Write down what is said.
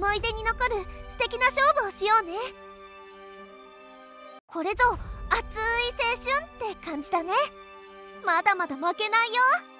思い出に残る素敵な勝負をしようね。これぞ熱い青春って感じだね。まだまだ負けないよ。